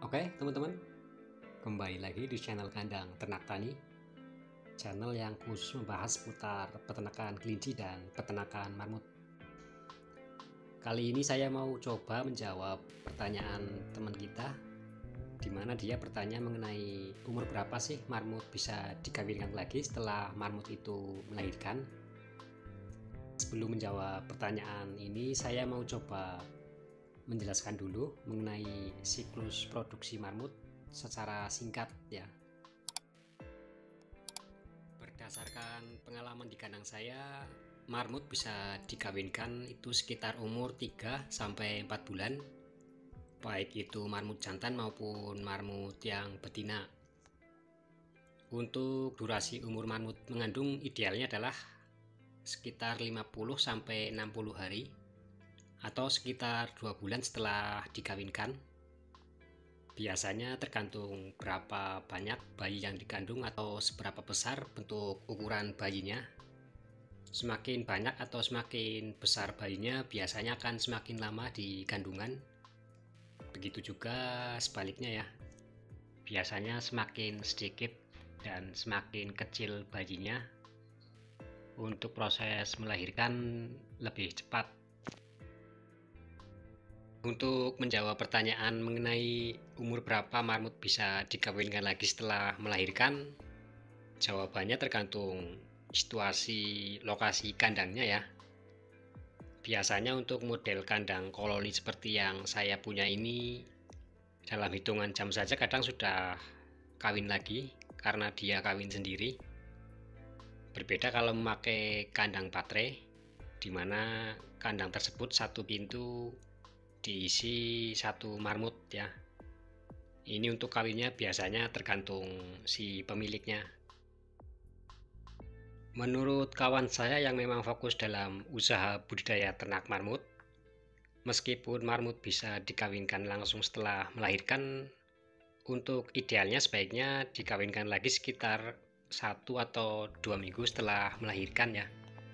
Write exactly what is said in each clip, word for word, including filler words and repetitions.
Oke teman-teman, kembali lagi di channel Kandang Ternak Tani, channel yang khusus membahas seputar peternakan kelinci dan peternakan marmut. Kali ini saya mau coba menjawab pertanyaan teman kita, di mana dia bertanya mengenai umur berapa sih marmut bisa dikawinkan lagi setelah marmut itu melahirkan. Sebelum menjawab pertanyaan ini, saya mau coba menjelaskan dulu mengenai siklus produksi marmut secara singkat ya. Berdasarkan pengalaman di kandang saya, marmut bisa dikawinkan itu sekitar umur tiga sampai empat bulan, baik itu marmut jantan maupun marmut yang betina. Untuk durasi umur marmut mengandung idealnya adalah sekitar lima puluh sampai enam puluh hari atau sekitar dua bulan setelah dikawinkan. Biasanya tergantung berapa banyak bayi yang dikandung atau seberapa besar bentuk ukuran bayinya. Semakin banyak atau semakin besar bayinya biasanya akan semakin lama di kandungan. Begitu juga sebaliknya ya. Biasanya semakin sedikit dan semakin kecil bayinya, untuk proses melahirkan lebih cepat. Untuk menjawab pertanyaan mengenai umur berapa marmut bisa dikawinkan lagi setelah melahirkan, jawabannya tergantung situasi lokasi kandangnya ya. Biasanya untuk model kandang koloni seperti yang saya punya ini, dalam hitungan jam saja kadang sudah kawin lagi karena dia kawin sendiri. Berbeda kalau memakai kandang baterai, di mana kandang tersebut satu pintu diisi satu marmut ya. Ini untuk kawinnya biasanya tergantung si pemiliknya. Menurut kawan saya yang memang fokus dalam usaha budidaya ternak marmut, meskipun marmut bisa dikawinkan langsung setelah melahirkan, untuk idealnya sebaiknya dikawinkan lagi sekitar satu atau dua minggu setelah melahirkan ya.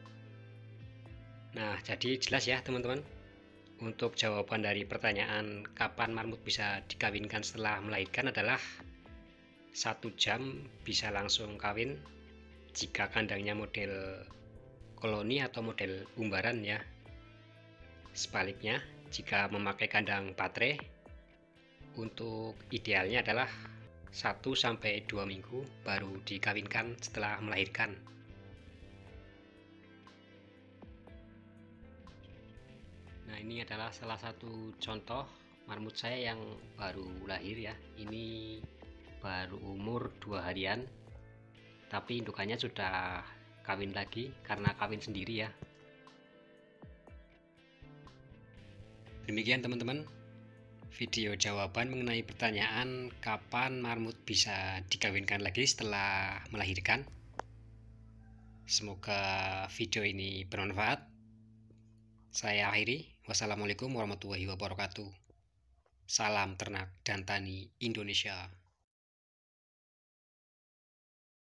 Nah, jadi jelas ya teman-teman. Untuk jawaban dari pertanyaan kapan marmut bisa dikawinkan setelah melahirkan adalah satu jam bisa langsung kawin jika kandangnya model koloni atau model umbaran ya. Sebaliknya, jika memakai kandang baterai, untuk idealnya adalah satu sampai dua minggu baru dikawinkan setelah melahirkan. Nah, ini adalah salah satu contoh marmut saya yang baru lahir ya. Ini baru umur dua harian, tapi indukannya sudah kawin lagi karena kawin sendiri ya. Demikian teman-teman, video jawaban mengenai pertanyaan kapan marmut bisa dikawinkan lagi setelah melahirkan. Semoga video ini bermanfaat. Saya akhiri. Wassalamualaikum warahmatullahi wabarakatuh. Salam ternak dan tani Indonesia.